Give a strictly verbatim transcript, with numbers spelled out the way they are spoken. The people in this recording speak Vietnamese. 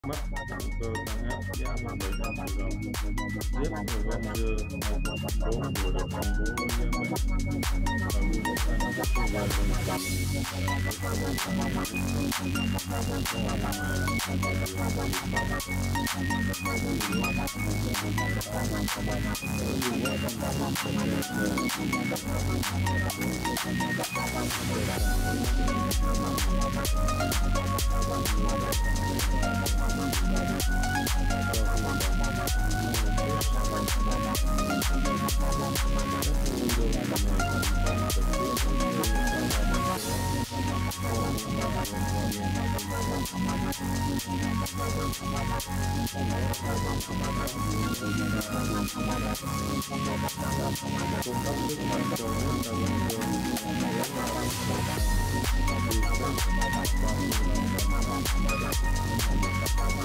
Mất động cơ tăng áp giá lên bảy trăm triệu đồng. Jeep Avenger hai không không bốn vừa được công bố với giá bán bảy mươi mốt anh chiếc wagon tự nhiên tại các showroom Có hôm nay hai mươi triệu chiều bán với ưu đãi hai trăm năm mươi tám với ưu đãi năm mươi phần trăm giá xe bốn xe tăng có giá trị một trăm năm mươi triệu đồng với ưu đãi hai trăm năm mươi tám cho phiên bản Ford Ranger. Các video lần này cũng tăng trực tiếp thống kê và ra bán xe Ford Ranger hai không một bốn trong đó hai không không tám Ultra cung cấp sức mạnh cho Jeep Avenger giá bán một trăm hai mươi tư phẩy ba mươi lăm triệu đồng.